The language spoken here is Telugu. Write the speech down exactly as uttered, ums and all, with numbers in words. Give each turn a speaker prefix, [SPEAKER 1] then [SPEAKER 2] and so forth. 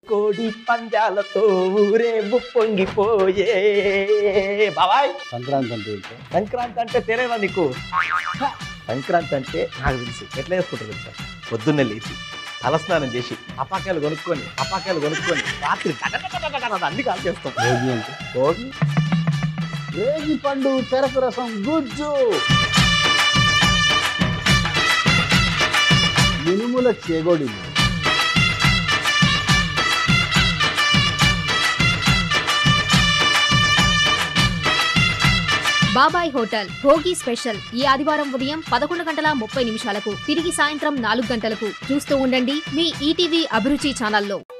[SPEAKER 1] కోడి పందాలతో ఊరే పొంగిపోయే బాబాయ్.
[SPEAKER 2] సంక్రాంతి అంటే
[SPEAKER 1] సంక్రాంతి అంటే తెలియదా నీకు? సంక్రాంతి అంటే నాకు తెలుసు. ఎట్లా చేసుకుంటారు తెలుసా? పొద్దున్నే లేచి తలస్నానం చేసి అపాకాయలు కొనుక్కొని అపాకాయలు కొనుక్కొని రాత్రి అన్ని కాల్ చేస్తాం.
[SPEAKER 2] భోగి అంటే
[SPEAKER 1] భోగి
[SPEAKER 2] రేగి పండు చెరకు రసం గుజ్జు మినుముల చేగోడి
[SPEAKER 3] బాబాయ్ హోటల్ భోగి స్పెషల్ ఈ ఆదివారం ఉదయం పదకొండు గంటల ముప్పై నిమిషాలకు తిరిగి సాయంత్రం నాలుగు గంటలకు చూస్తూ ఉండండి మీ ఈటీవీ అభిరుచి ఛానల్లో.